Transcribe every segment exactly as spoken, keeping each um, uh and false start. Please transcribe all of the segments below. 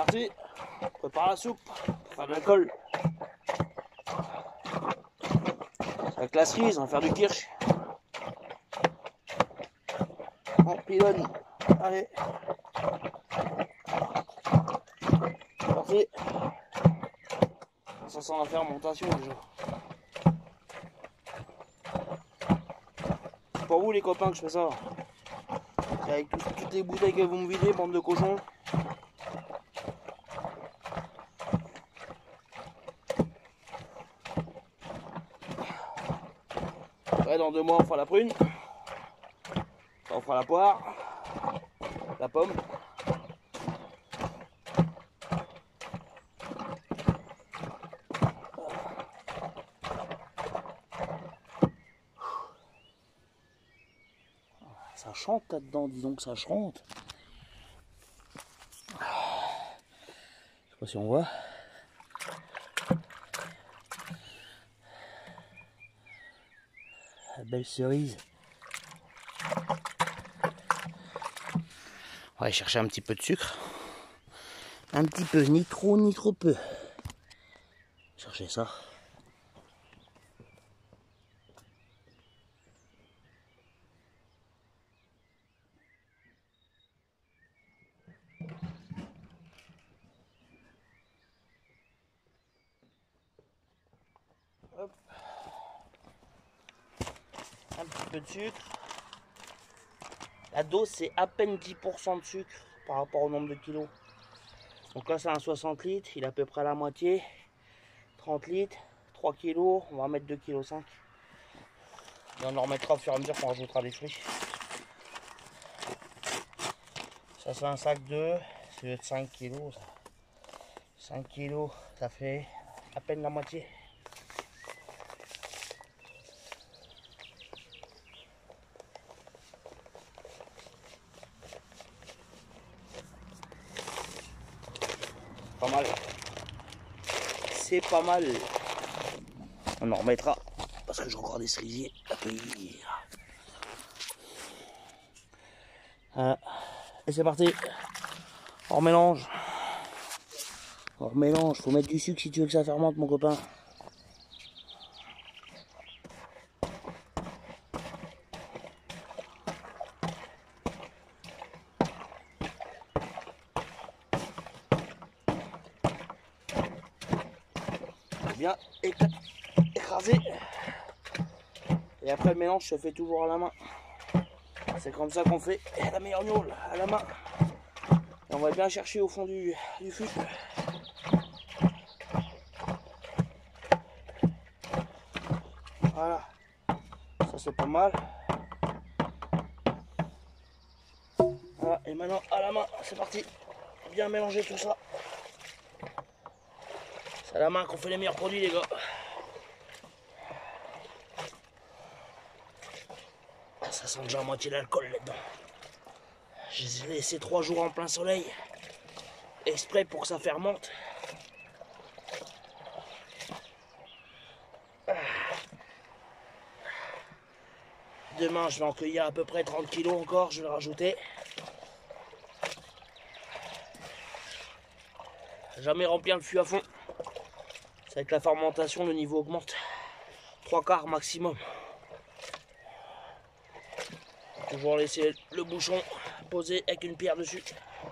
parti. On prépare la soupe pour faire de la colle. Avec la cerise, on va faire du kirsch. On pilonne. Allez. C'est parti. Ça sent la fermentation déjà. C'est pour vous les copains que je fais ça. Et avec tout, toutes les bouteilles que vous me videz, bande de cochons. Ouais, dans deux mois on fera la prune. On fera la poire. La pomme. Ça chante là-dedans, dis donc, ça chante. Je sais pas si on voit. La belle cerise. On va aller chercher un petit peu de sucre. Un petit peu, ni trop ni trop peu. Chercher ça. Hop. Un petit peu de sucre. La dose c'est à peine dix pour cent de sucre par rapport au nombre de kilos. Donc là c'est un soixante litres, il est à peu près à la moitié. trente litres, trois kilos, on va mettre deux virgule cinq kilos. Et on en remettra au fur et à mesure qu'on rajoutera des fruits. Ça c'est un sac de, c'est cinq kilos. Ça. cinq kilos, ça fait à peine la moitié. Pas mal. C'est pas mal. On en remettra parce que j'ai encore des cerisiers à cueillir. Voilà. Et c'est parti. On remélange. On remélange. Faut mettre du sucre si tu veux que ça fermente, mon copain. Bien écrasé. Et après le mélange se fait toujours à la main. C'est comme ça qu'on fait la meilleure gnôle, à la main. Et on va bien chercher au fond du, du fût. Voilà. Ça c'est pas mal. Voilà. Et maintenant à la main, c'est parti. Bien mélanger tout ça. C'est à la main qu'on fait les meilleurs produits, les gars. Ça sent déjà à moitié l'alcool là-dedans. Je les ai laissés trois jours en plein soleil. Exprès pour que ça fermente. Demain, je vais en cueillir à peu près trente kilos encore. Je vais le rajouter. Jamais remplir le fût à fond. C'est avec la fermentation, le niveau augmente. Trois quarts maximum. Toujours laisser le bouchon posé avec une pierre dessus.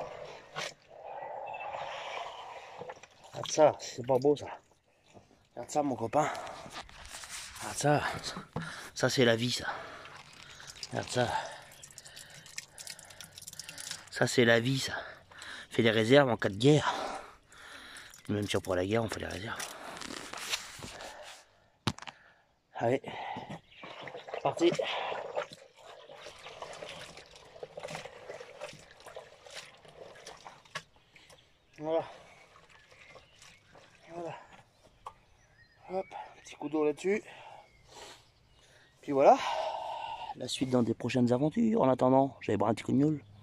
Regarde ça, c'est pas beau ça. Regarde ça mon copain. Regarde ça. Ça c'est la vie ça. Regarde ça. Ça c'est la vie ça. On fait des réserves en cas de guerre. Même si on prend la guerre, on fait les réserves. Allez. C'est parti. Voilà. Voilà. Hop, petit coup d'eau là-dessus. Puis voilà. La suite dans des prochaines aventures. En attendant, j'allais boire un petit coup de gnôle.